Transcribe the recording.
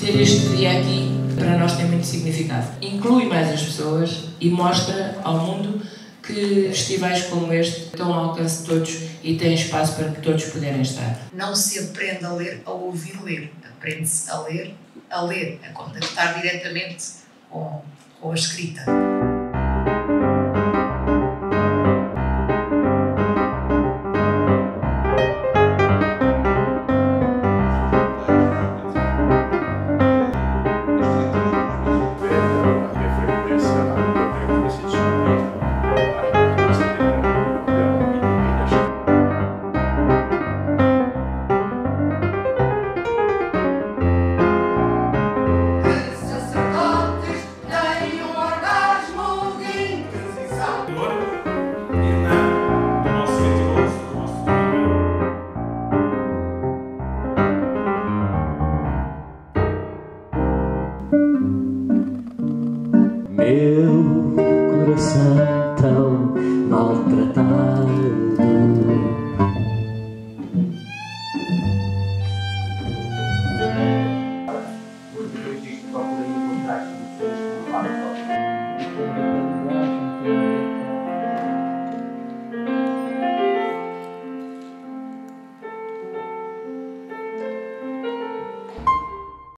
Ter este dia aqui para nós tem muito significado. Inclui mais as pessoas e mostra ao mundo que festivais como este estão ao alcance de todos e têm espaço para que todos puderem estar. Não se aprende a ler, a ouvir ler. Aprende-se a ler, a contactar diretamente com a escrita. Meu